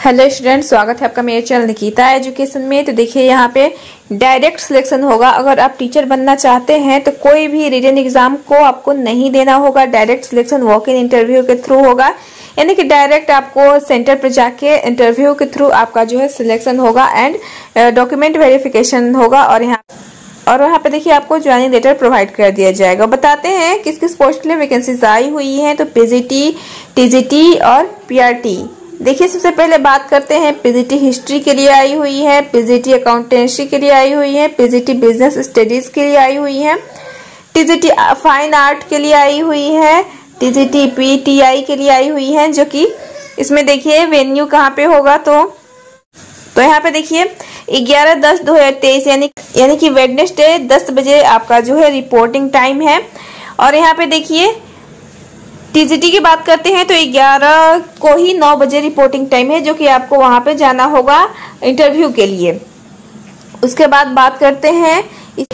Hello student, स्वागत है आपका मेरे चैनल निकिता एजुकेशन में। तो देखिए यहाँ पे डायरेक्ट सिलेक्शन होगा। अगर आप टीचर बनना चाहते हैं तो कोई भी रिटन एग्जाम को आपको नहीं देना होगा। Direct selection walk in interview के थ्रू होगा, यानी कि डायरेक्ट आपको सेंटर पर जाके इंटरव्यू के थ्रू आपका जो है सिलेक्शन होगा एंड डॉक्यूमेंट वेरिफिकेशन होगा। और यहाँ पे देखिए आपको ज्वाइनिंग लेटर प्रोवाइड कर दिया जाएगा। बताते हैं किस किस पोस्ट के लिए वैकेंसीज आई हुई है। तो पीजीटी, टीजीटी और पीआरटी। देखिए सबसे पहले बात करते हैं पीजीटी हिस्ट्री के लिए आई हुई है, पीजीटी अकाउंटेंसी के लिए आई हुई है, पीजीटी बिजनेस स्टडीज के लिए आई हुई है, टीजीटी फाइन आर्ट के लिए आई हुई है, टीजीटी पीटीआई के लिए आई हुई है। जो कि इसमें देखिए वेन्यू कहाँ पे होगा, तो यहाँ पे देखिए 11/10/2023 यानी कि वेडनेसडे 10 बजे आपका जो है रिपोर्टिंग टाइम है। और यहाँ पे देखिए टीजीटी की बात करते हैं तो 11 को ही 9 बजे रिपोर्टिंग टाइम है, जो कि आपको वहां पे जाना होगा इंटरव्यू के लिए। उसके बाद बात करते हैं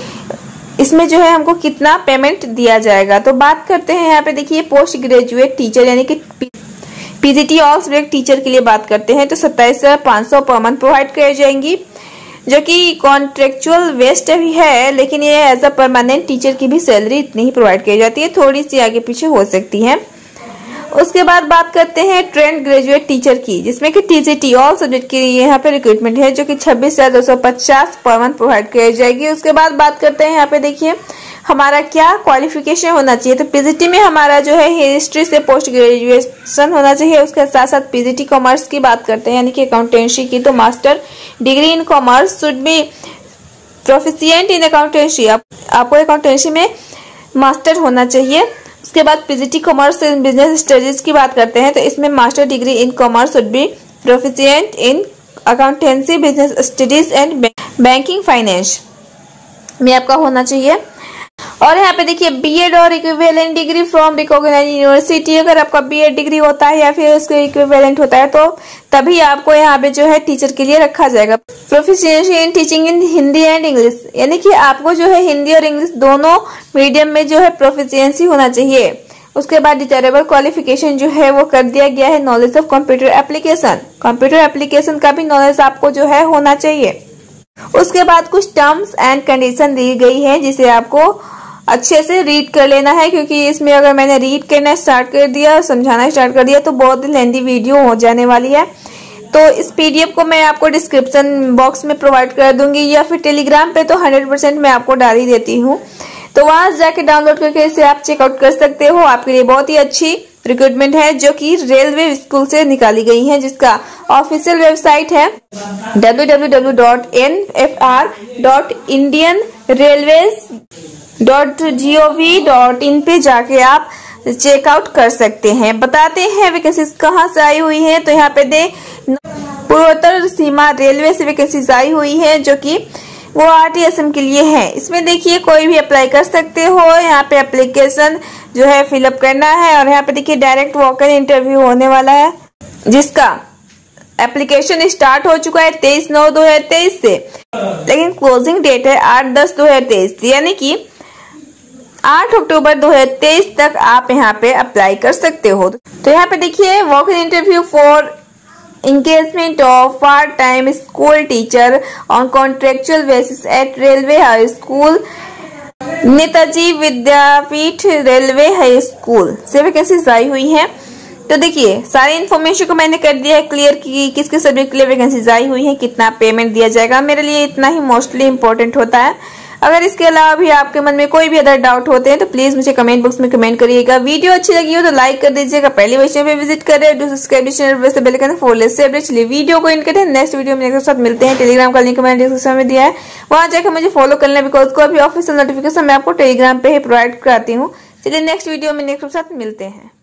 इसमें जो है हमको कितना पेमेंट दिया जाएगा। तो बात करते हैं यहाँ पे देखिए पोस्ट ग्रेजुएट टीचर यानी कि पीजीटी ऑल सब्जेक्ट टीचर के लिए बात करते हैं तो 27,500 पर मंथ प्रोवाइड कर जाएंगी, जो कि कॉन्ट्रेक्चुअल वेस्ट भी है, लेकिन ये एज अ परमानेंट टीचर की भी सैलरी इतनी ही प्रोवाइड की जाती है, थोड़ी सी आगे पीछे हो सकती है। उसके बाद बात करते हैं ट्रेंड ग्रेजुएट टीचर की, जिसमें कि टीजीटी ऑल सब्जेक्ट की यहाँ पे रिक्रूटमेंट है, जो कि 26,250 पर मंथ प्रोवाइड की जाएगी। उसके बाद बात करते हैं यहाँ पे देखिए हमारा क्या क्वालिफिकेशन होना चाहिए। तो पीजीटी में हमारा जो है हिस्ट्री से पोस्ट ग्रेजुएशन होना चाहिए। उसके साथ साथ पीजीटी कॉमर्स की बात करते हैं यानी कि अकाउंटेंसी की, तो master degree in commerce should be proficient in accountancy. आपको अकाउंटेंसी में मास्टर होना चाहिए। उसके बाद PGT commerce in business studies की बात करते हैं तो इसमें master degree in commerce should be proficient in accountancy, business studies and banking finance में आपका होना चाहिए। और यहाँ पे देखिए बीएड और equivalent degree from recognised university. अगर आपका बीएड डिग्री होता है या फिर उसके इक्विवेलेंट होता है तो तभी आपको यहाँ पे जो है टीचर के लिए रखा जाएगा। Proficiency in teaching in Hindi and English, यानी कि आपको जो है हिंदी और इंग्लिश दोनों मीडियम में जो है प्रोफिशिएंसी होना चाहिए। उसके बाद डिजायरेबल क्वालिफिकेशन जो है वो कर दिया गया है knowledge of computer application. Computer application का भी नॉलेज आपको जो है होना चाहिए। उसके बाद कुछ टर्म्स एंड कंडीशन दी गई है जिसे आपको अच्छे से रीड कर लेना है, क्योंकि इसमें अगर मैंने रीड करना स्टार्ट कर दिया, समझाना स्टार्ट कर दिया तो बहुत लेंथी वीडियो हो जाने वाली है। तो इस पीडीएफ को मैं आपको डिस्क्रिप्शन बॉक्स में प्रोवाइड कर दूंगी या फिर टेलीग्राम पे तो 100% मैं आपको डाल ही देती हूँ, तो वहां जाके डाउनलोड करके इसे आप चेकआउट कर सकते हो। आपके लिए बहुत ही अच्छी रिक्रूटमेंट है जो कि रेलवे स्कूल से निकाली गई है, जिसका ऑफिशियल वेबसाइट है www.nfr.indianrailways.gov.in पे जाके आप चेकआउट कर सकते हैं। बताते हैं वैकेंसीज कहाँ से आई हुई है। तो यहाँ पे पूर्वोत्तर सीमा रेलवे से वैकेंसीज आई हुई है, जो कि वो आरटीएसएम के लिए है। इसमें देखिए कोई भी अप्लाई कर सकते हो। यहाँ पे एप्लीकेशन जो है फिलअप करना है और यहाँ पे देखिए डायरेक्ट वॉक इन इंटरव्यू होने वाला है, जिसका एप्लीकेशन स्टार्ट हो चुका है 23/9/2023 से, लेकिन क्लोजिंग डेट है 8/10/2023 यानी कि 8 अक्टूबर 2023 तक आप यहाँ पे अप्लाई कर सकते हो। तो यहाँ पे देखिए walk in interview for engagement of part-time school teacher on contractual basis at Railway High School, Netaji Vidyapeeth railway high school से वैकेंसीज आई हुई है। तो देखिए सारी इन्फॉर्मेशन को मैंने कर दिया है क्लियर कि किस किस सब्जेक्ट के लिए वैकेंसीज आई हुई है, कितना पेमेंट दिया जाएगा। मेरे लिए इतना ही मोस्टली इम्पोर्टेंट होता है। अगर इसके अलावा भी आपके मन में कोई भी अदर डाउट होते हैं तो प्लीज मुझे कमेंट बॉक्स में कमेंट करिएगा। वीडियो अच्छी लगी हो तो लाइक कर दीजिएगा। पहली बार चैनल पे विजिट कर रहे हैं तो subscribe channel bell icon for latest update. चलिए वीडियो को एंड करते हैं। नेक्स्ट वीडियो में एक साथ मिलते हैं। टेलीग्राम का लिंक मैंने डिस्क्रिप्शन में दिया है, वहां जाकर मुझे फॉलो कर लें, बिकॉज कोई भी ऑफिशियल नोटिफिकेशन मैं आपको टेलीग्राम पे ही प्रोवाइड कराती हूँ। चलिए नेक्स्ट वीडियो में नेक्स्ट साथ मिलते हैं।